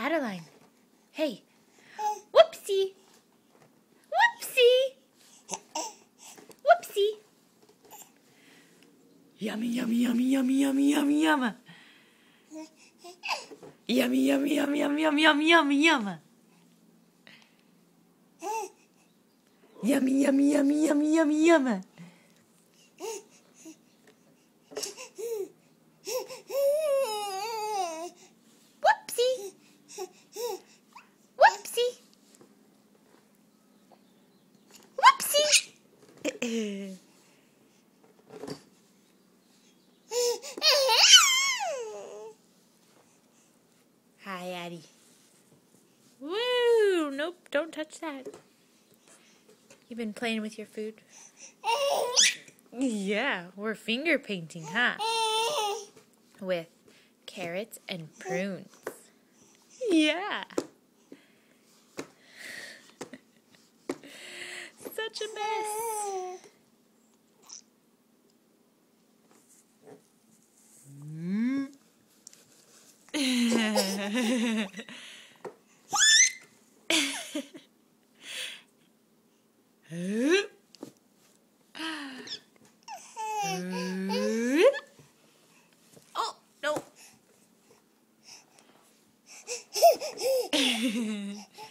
Adeline. Hey. Whoopsie. Whoopsie. Whoopsie. Yummy, yummy, yummy, yummy, yummy, yummy, yummy. Yummy, yummy, yummy, yummy, yummy, yummy, yummy, yummy. Yummy, yummy, yummy, yummy, yummy, yummy. Whoopsie. Whoopsie. Whoopsie. Hi, Addie. Woo! Nope, don't touch that. You've been playing with your food? Yeah, we're finger painting, huh? With carrots and prunes. Yeah. Such a mess. Oh, no.